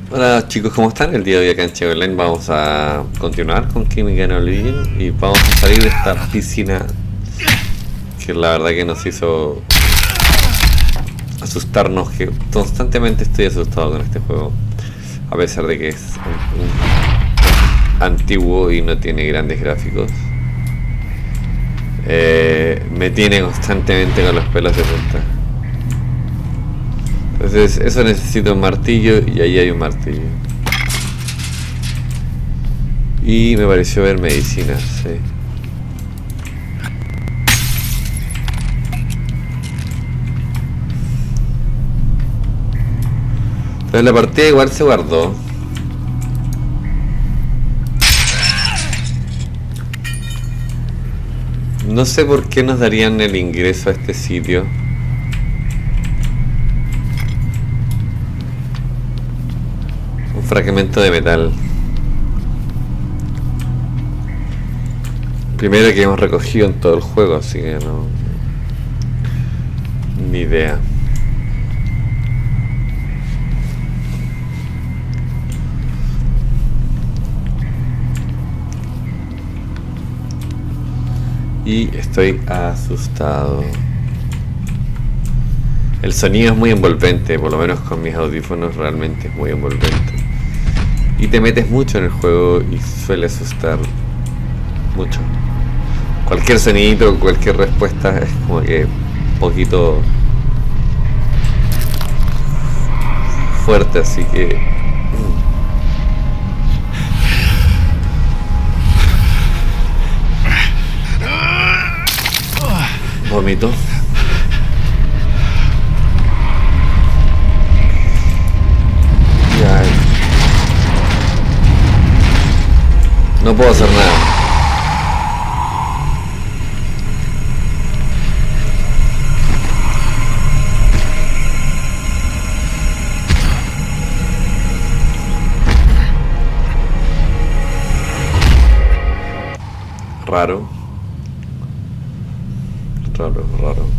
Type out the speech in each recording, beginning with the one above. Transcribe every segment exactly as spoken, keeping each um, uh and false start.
Hola chicos, ¿cómo están? El día de hoy acá en Chego Online vamos a continuar con King Origin y vamos a salir de esta piscina que la verdad que nos hizo asustarnos, que constantemente estoy asustado con este juego, a pesar de que es un, un antiguo y no tiene grandes gráficos. Eh, me tiene constantemente con los pelos de punta. Entonces eso, necesito un martillo y ahí hay un martillo. Y me pareció ver medicinas, sí. Entonces la partida igual se guardó. No sé por qué nos darían el ingreso a este sitio. Un fragmento de metal. Primero que hemos recogido en todo el juego, así que no... ni idea. Y estoy asustado. El sonido es muy envolvente, por lo menos con mis audífonos realmente es muy envolvente. Y te metes mucho en el juego y suele asustar mucho. Cualquier sonido, cualquier respuesta es como que un poquito fuerte, así que... vomito. Ya. No puedo hacer nada. Raro. Raro, raro.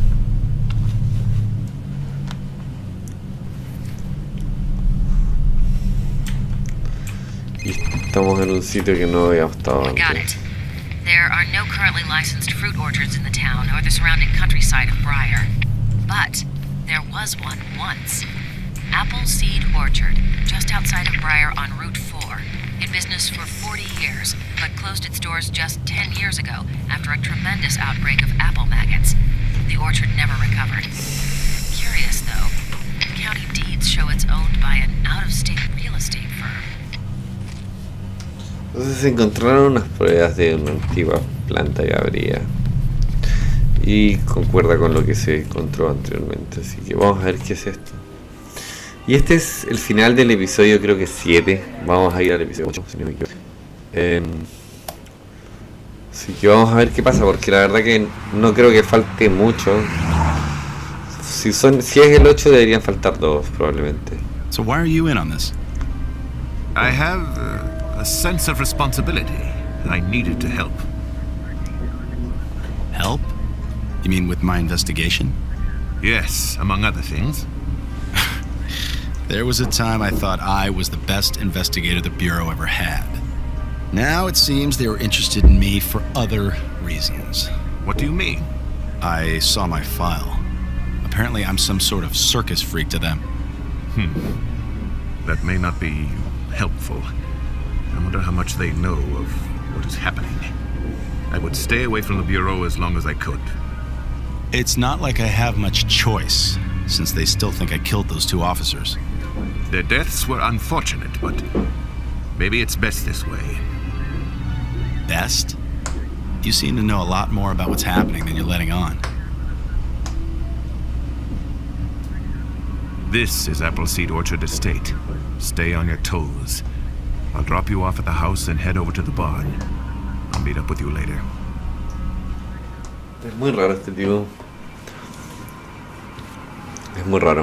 Y estamos en un sitio que no habíamos estado antes. There are no currently licensed fruit orchards in the town or the surrounding countryside of Briar. But there was one once. Appleseed Orchard, just outside of Briar on Route four. In business for forty years, but closed its doors just ten years ago after a tremendous outbreak of apple maggots. The orchard never recovered. Curious, though. County deeds show it's owned by an out-of-state real estate firm. Entonces se encontraron unas pruebas de una antigua planta que habría. Y concuerda con lo que se encontró anteriormente. Así que vamos a ver qué es esto. Y este es el final del episodio, creo que siete. Vamos a ir al episodio ocho, si no me equivoco. Eh, así que vamos a ver qué pasa, porque la verdad que no creo que falte mucho. Si son, si es el ocho deberían faltar dos, probablemente. So why are you in on this? I have uh, a sense of responsibility. I needed to help. Help? You mean with my investigation? Yes, among other things. There was a time I thought I was the best investigator the Bureau ever had. Now it seems they were interested in me for other reasons. What do you mean? I saw my file. Apparently I'm some sort of circus freak to them. Hmm. That may not be helpful. I wonder how much they know of what is happening. I would stay away from the Bureau as long as I could. It's not like I have much choice, since they still think I killed those two officers. Their deaths were unfortunate, but maybe it's best this way. Best? You seem to know a lot more about what's happening than you're letting on. This is Appleseed Orchard Estate. Stay on your toes. I'll drop you off at the house and head over to the barn. I'll meet up with you later. Es muy raro este tipo. Es muy raro.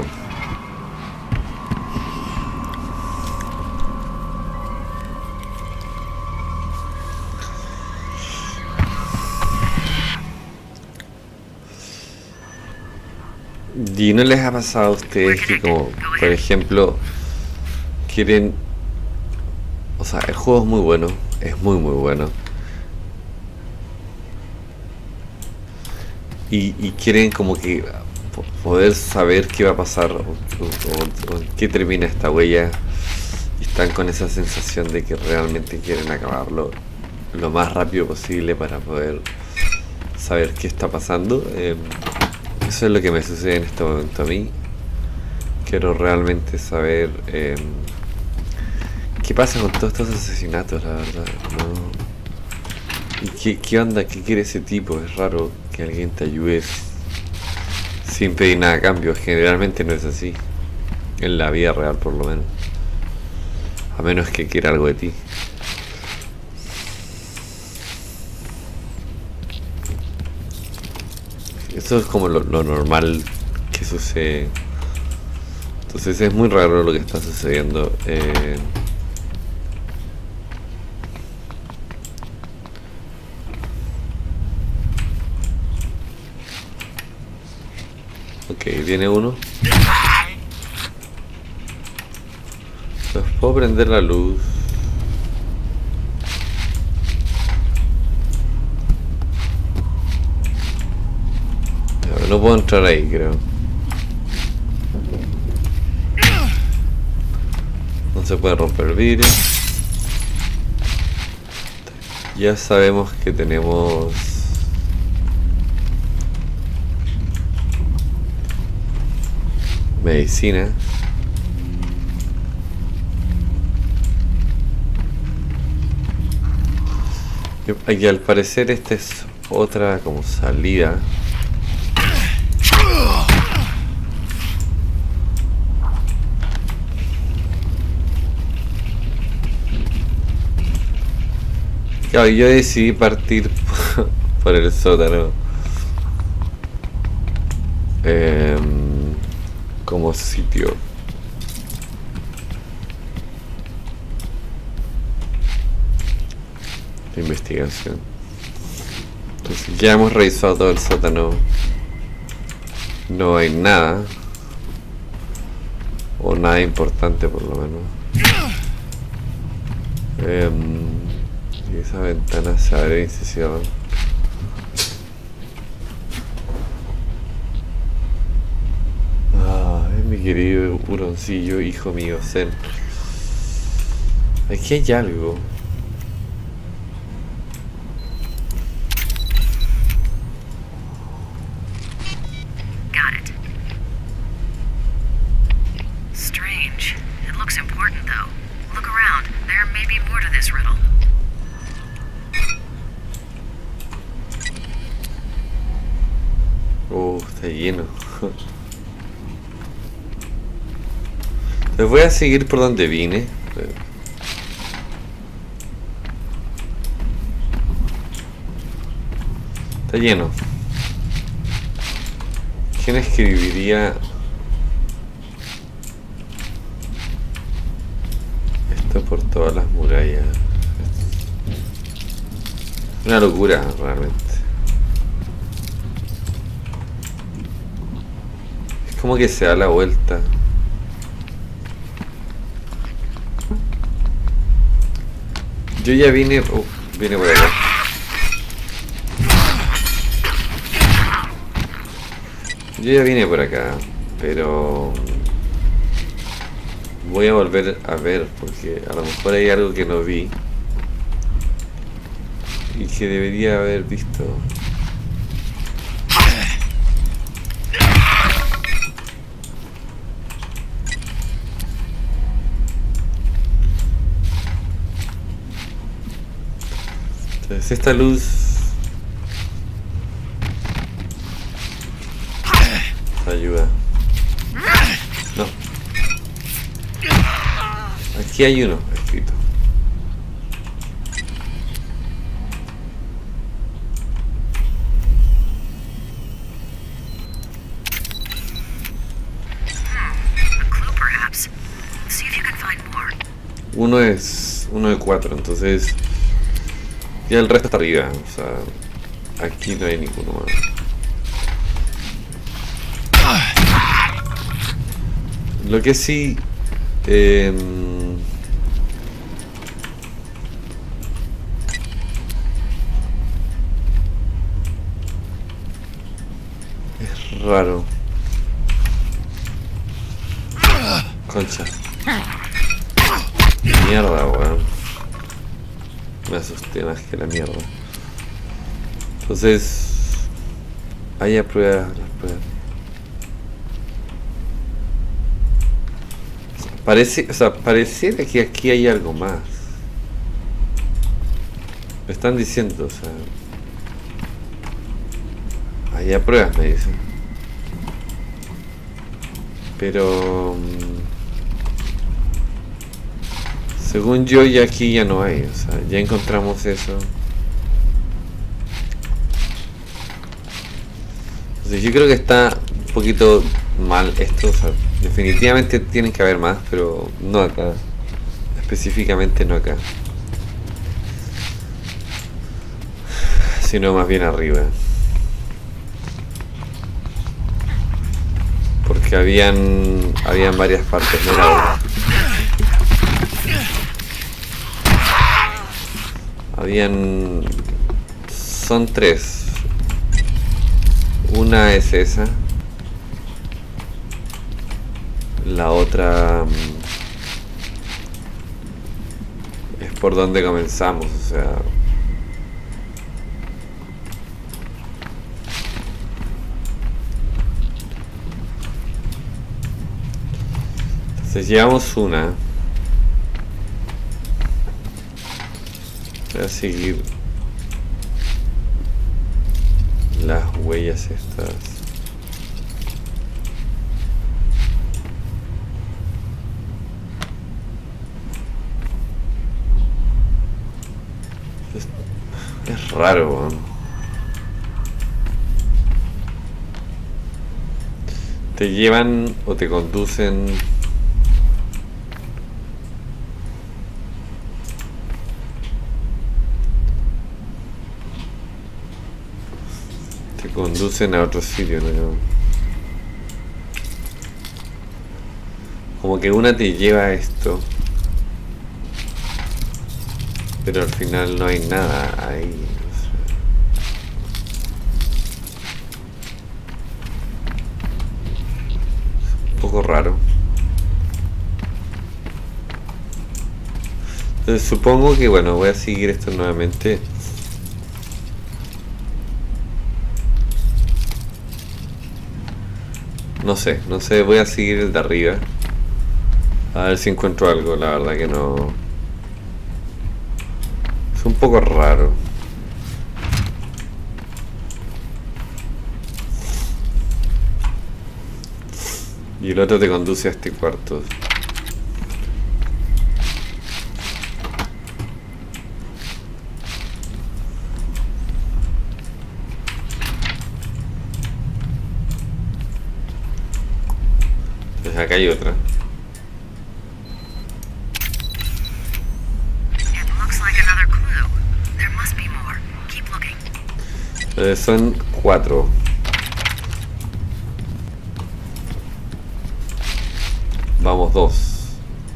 ¿Y no les ha pasado a ustedes que, como por ejemplo, quieren, o sea, el juego es muy bueno, es muy muy bueno, y, y quieren como que poder saber qué va a pasar o, o, o, o qué termina esta huella, y están con esa sensación de que realmente quieren acabarlo lo más rápido posible para poder saber qué está pasando. Eh, eso es lo que me sucede en este momento a mí. Quiero realmente saber eh, qué pasa con todos estos asesinatos, la verdad, ¿no? ¿Y qué, qué onda? ¿Qué quiere ese tipo? Es raro que alguien te ayude sin pedir nada a cambio. Generalmente no es así, en la vida real por lo menos, a menos que quiera algo de ti. Eso es como lo, lo normal que sucede. Entonces es muy raro lo que está sucediendo. Eh, ok, viene uno. Entonces, puedo prender la luz. No puedo entrar ahí, creo. No se puede romper el vidrio. Ya sabemos que tenemos medicina. Y al parecer esta es otra como salida. Claro, yo decidí partir por el sótano eh, como sitio. De investigación. Entonces ya hemos revisado todo el sótano. No hay nada. O nada importante por lo menos. Eh, y esa ventana se abre y se cierra. Ah, es mi querido huroncillo, hijo mío, Zen. Aquí hay algo. Oh, está lleno. Les voy a seguir por donde vine. Está lleno. ¿Quién escribiría esto por todas las murallas? Es una locura realmente. Es como que se da la vuelta. Yo ya vine... Uh, vine por acá. Yo ya vine por acá, pero... voy a volver a ver, porque a lo mejor hay algo que no vi y que debería haber visto. Entonces esta luz ayuda. No. Aquí hay uno escrito. Uno es uno de cuatro, entonces ya el resto está arriba. O sea, aquí no hay ninguno más. Lo que sí, eh, raro. Concha. Mierda, weón. Me asusté más que la mierda. Entonces... Hay pruebas, las pruebas. Parece, o sea, pareciera que aquí hay algo más. Me están diciendo, o sea... Hay pruebas, me dicen. Pero... Según yo, ya aquí ya no hay, o sea, ya encontramos eso. Entonces yo creo que está un poquito mal esto, o sea, definitivamente tienen que haber más, pero no acá. Específicamente no acá. Sino más bien arriba. Porque habían, habían varias partes, no era una. Habían... Son tres. Una es esa. La otra... Es por donde comenzamos, o sea... Entonces llevamos una. Voy a seguir las huellas estas. Es, es raro, ¿no? Te llevan o te conducen. Conducen a otro sitio, ¿no? Como que una te lleva a esto, pero al final no hay nada ahí. O sea. Es un poco raro. Entonces supongo que, bueno, voy a seguir esto nuevamente. No sé, no sé, voy a seguir el de arriba. A ver si encuentro algo, la verdad que no... Es un poco raro. Y el otro te conduce a este cuarto. Acá hay otra. Eh, son cuatro. Vamos dos.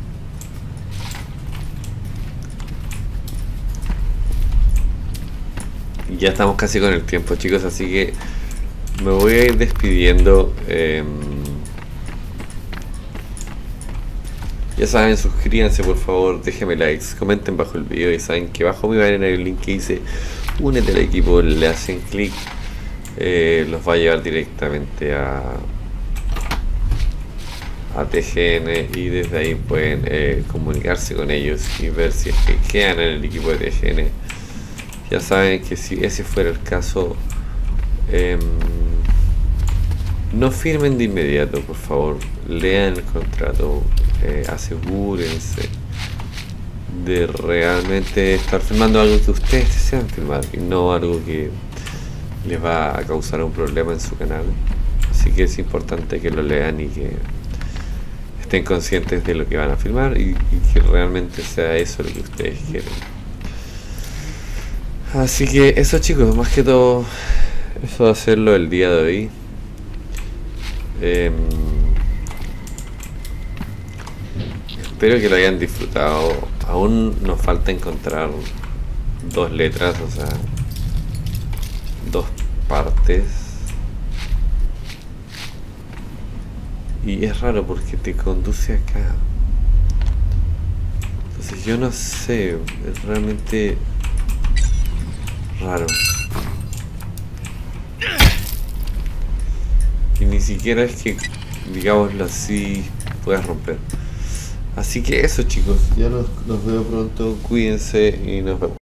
Ya estamos casi con el tiempo, chicos, así que me voy a ir despidiendo. Eh, Ya saben, suscríbanse por favor, déjenme likes, comenten bajo el video y saben que abajo me va a tener el link que dice únete al equipo, le hacen clic, eh, los va a llevar directamente a, a T G N y desde ahí pueden eh, comunicarse con ellos y ver si es que quedan en el equipo de T G N. Ya saben que si ese fuera el caso, eh, no firmen de inmediato, por favor, lean el contrato. Eh, asegúrense de realmente estar filmando algo que ustedes desean filmar y no algo que les va a causar un problema en su canal. Así que es importante que lo lean y que estén conscientes de lo que van a filmar y, y que realmente sea eso lo que ustedes quieren. Así que eso, chicos, más que todo eso va a hacerlo el día de hoy. eh, Espero que lo hayan disfrutado. Aún nos falta encontrar dos letras, o sea, dos partes. Y es raro porque te conduce acá. Entonces yo no sé, es realmente raro. Y ni siquiera es que, digámoslo así, puedas romper. Así que eso, chicos, ya los, los veo pronto, cuídense y nos vemos.